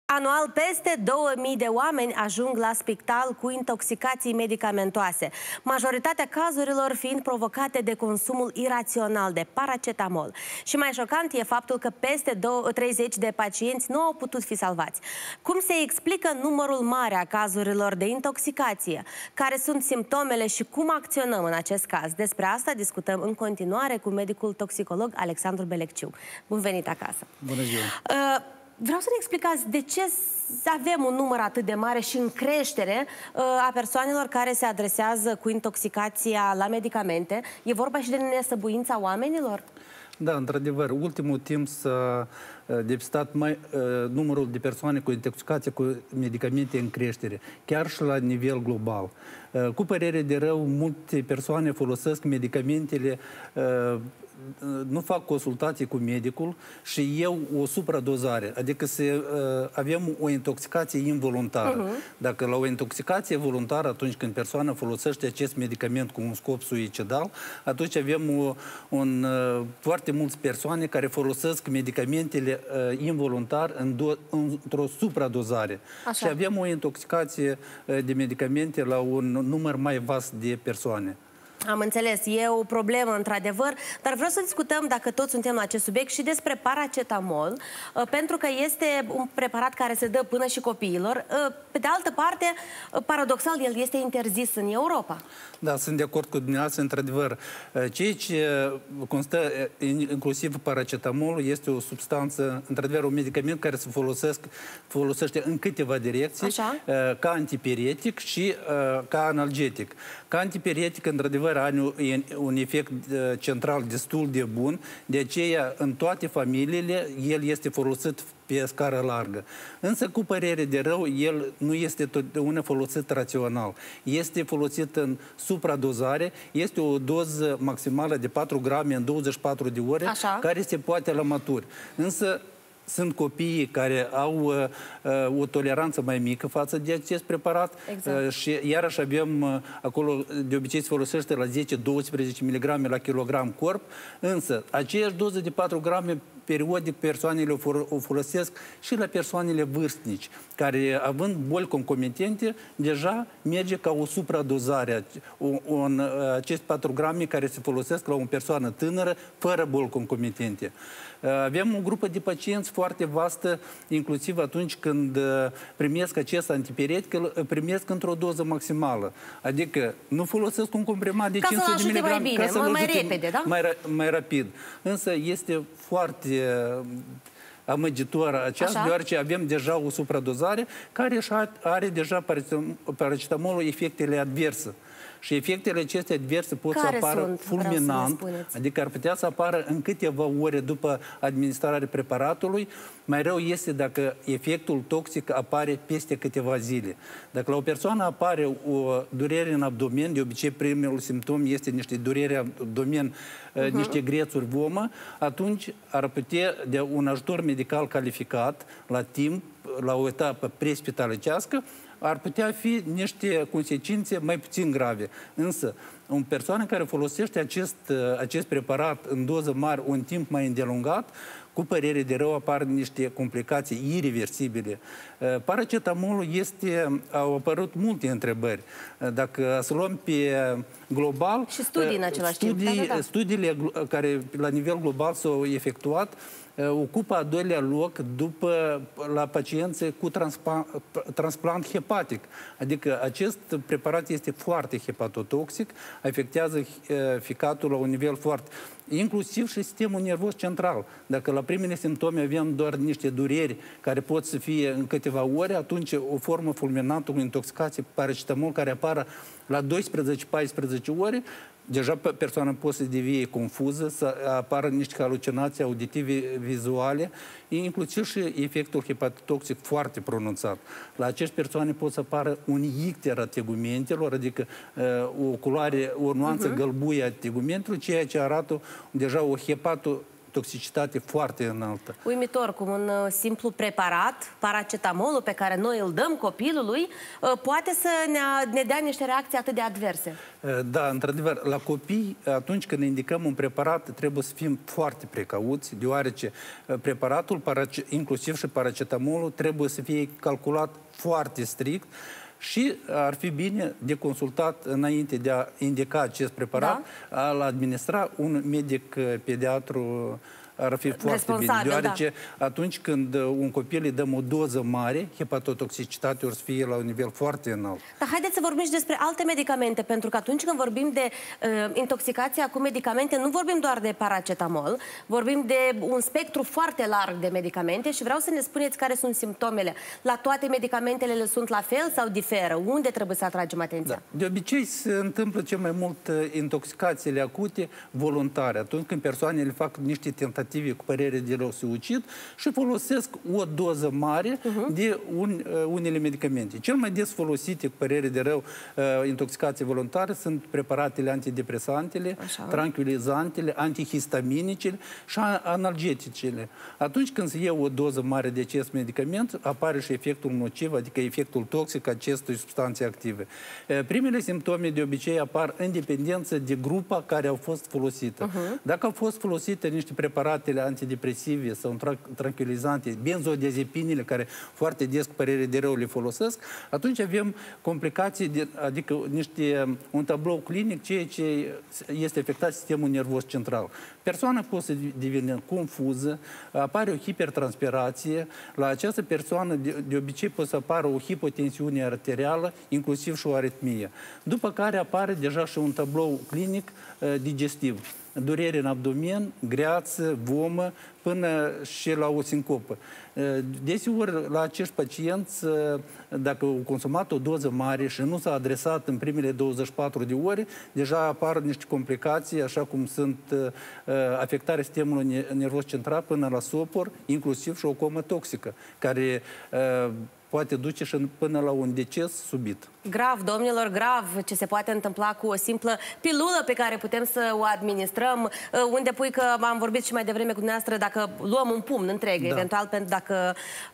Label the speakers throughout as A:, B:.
A: Anual, peste 2000 de oameni ajung la spital cu intoxicații medicamentoase, majoritatea cazurilor fiind provocate de consumul irațional de paracetamol. Și mai șocant e faptul că peste 30 de pacienți nu au putut fi salvați. Cum se explică numărul mare a cazurilor de intoxicație? Care sunt simptomele și cum acționăm în acest caz? Despre asta discutăm în continuare cu medicul toxicolog Alexandru Belecciu. Bun venit acasă!
B: Bună ziua!
A: Vreau să ne explicați de ce avem un număr atât de mare și în creștere a persoanelor care se adresează cu intoxicația la medicamente. E vorba și de nesăbuința oamenilor?
B: Da, într-adevăr, ultimul timp s-a depistat numărul de persoane cu intoxicație cu medicamente în creștere, chiar și la nivel global. Cu părere de rău, multe persoane folosesc medicamentele, nu fac consultații cu medicul și iau o supradozare, adică avem o intoxicație involuntară. Dacă la o intoxicație voluntară, atunci când persoana folosește acest medicament cu un scop suicidal, atunci avem foarte multe persoane care folosesc medicamentele involuntar într-o supradozare.
A: Așa.
B: Și avem o intoxicație de medicamente la un număr mai vast de persoane.
A: Am înțeles, e o problemă într-adevăr, dar vreau să discutăm, dacă toți suntem la acest subiect, și despre paracetamol, pentru că este un preparat care se dă până și copiilor. Pe de altă parte, paradoxal, el este interzis în Europa.
B: Da, sunt de acord cu dumneavoastră, într-adevăr. Ceea ce constă, inclusiv paracetamolul, este o substanță, într-adevăr, un medicament care se folosește în câteva direcții,
A: așa,
B: ca antipiretic și ca analgetic. Ca antipiretic, într-adevăr, are un efect central destul de bun, de aceea, în toate familiile, el este folosit pe scară largă. Însă, cu părere de rău, el nu este totdeauna folosit rațional. Este folosit în supradozare, este o doză maximală de 4 grame în 24 de ore,
A: așa, care
B: se poate la maturi. Însă, sunt copiii care au o toleranță mai mică față de acest preparat,
A: exact,
B: și iarăși avem acolo, de obicei se folosește la 10-12 mg la kilogram corp, însă aceeași doză de 4 grame periodic persoanele o folosesc și la persoanele vârstnici, care, având boli concomitente, deja merge ca o supradozare. Acești 4 grame care se folosesc la o persoană tânără, fără boli concomitente. Avem o grupă de pacienți foarte vastă, inclusiv atunci când primesc acest antipiretic, îl primesc într-o doză maximală. Adică nu folosesc un comprimat de 500 de mg, ca să-l
A: mai repede, da?
B: mai rapid. Însă este foarte amăgitor aceasta, deoarece avem deja o supradozare care are deja paracetamolul efectele adverse. Și efectele acestea adverse pot să apară fulminant, adică ar putea să apară în câteva ore după administrarea preparatului. Mai rău este dacă efectul toxic apare peste câteva zile. Dacă la o persoană apare o durere în abdomen, de obicei primul simptom este niște dureri în abdomen, niște grețuri vomă, atunci ar putea, de un ajutor medical calificat, la timp, la o etapă prespitalicească, ar putea fi niște consecințe mai puțin grave. Însă, o persoană care folosește acest preparat în doză mare un timp mai îndelungat, cu părere de rău apar niște complicații ireversibile. Paracetamolul au apărut multe întrebări. Dacă să luăm pe global,
A: și studii în același timp.
B: Studiile care la nivel global s-au efectuat ocupă a doilea loc la pacienți cu transplant hepatic. Adică acest preparat este foarte hepatotoxic, afectează ficatul la un nivel foarte, inclusiv și sistemul nervos central. Dacă la primele simptome avem doar niște dureri care pot să fie în câteva ore, atunci o formă fulminantă cu intoxicație paracetamol care apară la 12-14 ore, deja persoana poate să devie confuză, să apară niște halucinații auditive, vizuale, inclusiv și efectul hepatotoxic foarte pronunțat. La acești persoane pot să apară un icter a tegumentelor, adică o culoare, o nuanță gălbuie a tegumentului, ceea ce arată deja o hepatotoxicie toxicitate foarte înaltă.
A: Uimitor, cum un simplu preparat, paracetamolul, pe care noi îl dăm copilului, poate să ne dea niște reacții atât de adverse.
B: Da, într-adevăr, la copii, atunci când indicăm un preparat, trebuie să fim foarte precauți, deoarece preparatul, inclusiv și paracetamolul, trebuie să fie calculat foarte strict și ar fi bine de consultat înainte de a indica acest preparat, a-l administra un medic pediatru. Ar fi foarte bine, deoarece atunci când un copil îi dăm o doză mare, hepatotoxicitatea o să fie la un nivel foarte înalt.
A: Dar haideți să vorbim și despre alte medicamente, pentru că atunci când vorbim de intoxicația cu medicamente, nu vorbim doar de paracetamol, vorbim de un spectru foarte larg de medicamente și vreau să ne spuneți care sunt simptomele. La toate medicamentele sunt la fel sau diferă? Unde trebuie să atragem atenția?
B: Da. De obicei se întâmplă cel mai mult intoxicațiile acute voluntare, atunci când persoanele fac niște tentative cu părere de rău să ucid și folosesc o doză mare de unele medicamente. Cel mai des folosite cu părere de rău intoxicații voluntare sunt preparatele antidepresantele, tranquilizantele, antihistaminicele și analgeticele. Atunci când se ia o doză mare de acest medicament, apare și efectul nociv, adică efectul toxic acestui substanțe active. Primele simptome de obicei apar în dependență de grupa care au fost folosită. Dacă au fost folosite niște preparatele antidepresive sau tranquilizante, benzodiazepinele, care foarte des cu părere de rău le folosesc, atunci avem complicații, adică un tablou clinic, ceea ce este afectat sistemul nervos central. Persoana poate să devină confuză, apare o hipertranspirație, la această persoană de obicei poate să apară o hipotensiune arterială, inclusiv și o aritmie. După care apare deja și un tablou clinic digestiv. Durere în abdomen, greață, vomă, până și la o sincopă. Desigur, la acești pacienți, dacă au consumat o doză mare și nu s-a adresat în primele 24 de ore, deja apar niște complicații, așa cum sunt afectarea sistemului nervos central până la sopor, inclusiv și o comă toxică, care poate duce și până la un deces subit.
A: Grav, domnilor, grav ce se poate întâmpla cu o simplă pilulă pe care putem să o administrăm, unde pui că am vorbit și mai devreme cu dumneavoastră, dacă luăm un pumn întreg, eventual, pentru dacă,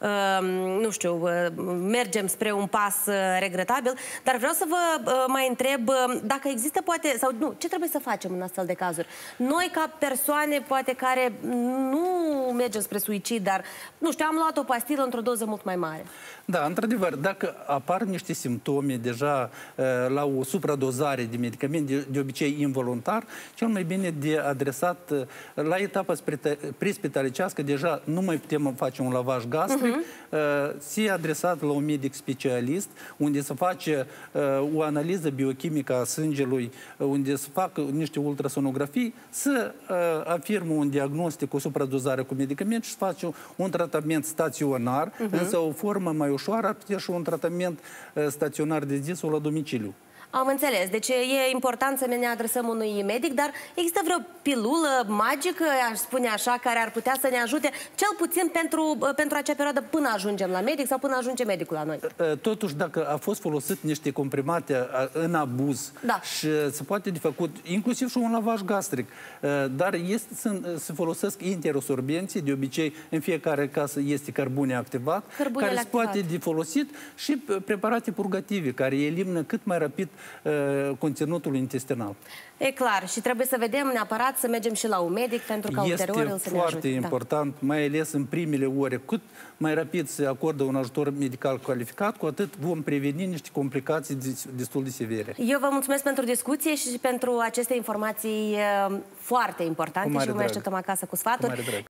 A: nu știu, mergem spre un pas regretabil. Dar vreau să vă mai întreb dacă există, poate, sau nu, ce trebuie să facem în astfel de cazuri? Noi, ca persoane, poate, care nu mergem spre suicid, dar, nu știu, am luat o pastilă într-o doză mult mai mare.
B: Da, într-adevăr, dacă apar niște simptome deja la o supradozare de medicament, de obicei involuntar, cel mai bine de adresat la etapa prespitalicească, deja nu mai putem face un lavaj gastric, se adresat la un medic specialist, unde se face o analiză biochimică a sângelui, unde se fac niște ultrasonografii, să afirmă un diagnostic cu supradozare cu medicament și se face un tratament staționar, însă o formă mai ușoară ar putea și un tratament staționar de zi sau la domiciliu.
A: Am înțeles. Deci e important să ne adresăm unui medic, dar există vreo pilulă magică, aș spune așa, care ar putea să ne ajute, cel puțin pentru acea perioadă până ajungem la medic sau până ajunge medicul la noi?
B: Totuși, dacă a fost folosit niște comprimate în abuz și se poate de făcut, inclusiv și un lavaj gastric, dar se folosesc interosorbenții, de obicei în fiecare casă este cărbune activat, care se poate de folosit și preparate purgative, care elimină cât mai rapid conținutul intestinal.
A: E clar. Și trebuie să vedem neapărat să mergem și la un medic pentru ca ulterior el să ne ajute.
B: Este foarte important, mai ales în primele ore. Cât mai rapid se acordă un ajutor medical calificat, cu atât vom preveni niște complicații destul de severe. Eu
A: vă mulțumesc pentru discuție și pentru aceste informații foarte importante și vă mai așteptăm acasă cu sfaturi.